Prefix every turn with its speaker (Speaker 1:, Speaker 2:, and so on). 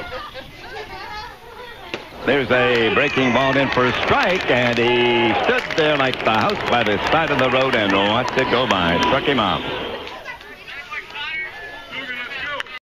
Speaker 1: There's a breaking ball in for a strike, and he stood there like the house by the side of the road and watched it go by. Struck him out.